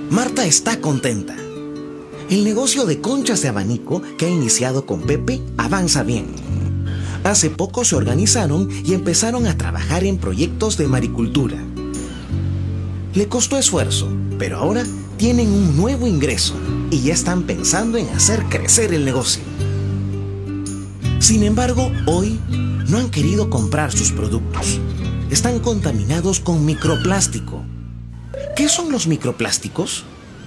Marta está contenta. El negocio de conchas de abanico que ha iniciado con Pepe avanza bien. Hace poco se organizaron y empezaron a trabajar en proyectos de maricultura. Le costó esfuerzo, pero ahora tienen un nuevo ingreso y ya están pensando en hacer crecer el negocio. Sin embargo, hoy no han querido comprar sus productos. Están contaminados con microplástico. ¿Qué son los microplásticos?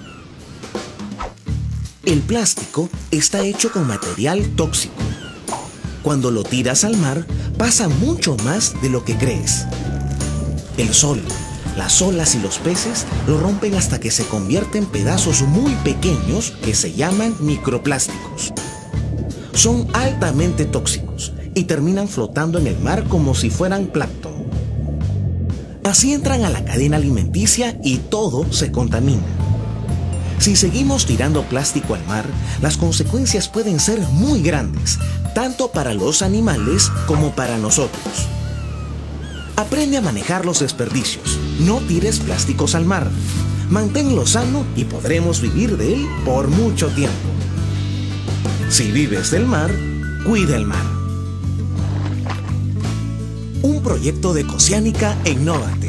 El plástico está hecho con material tóxico. Cuando lo tiras al mar, pasa mucho más de lo que crees. El sol, las olas y los peces lo rompen hasta que se convierte en pedazos muy pequeños que se llaman microplásticos. Son altamente tóxicos y terminan flotando en el mar como si fueran plancton. Así entran a la cadena alimenticia y todo se contamina. Si seguimos tirando plástico al mar, las consecuencias pueden ser muy grandes, tanto para los animales como para nosotros. Aprende a manejar los desperdicios. No tires plásticos al mar. Manténlo sano y podremos vivir de él por mucho tiempo. Si vives del mar, cuida el mar. Un proyecto de Cociánica e Innóvate.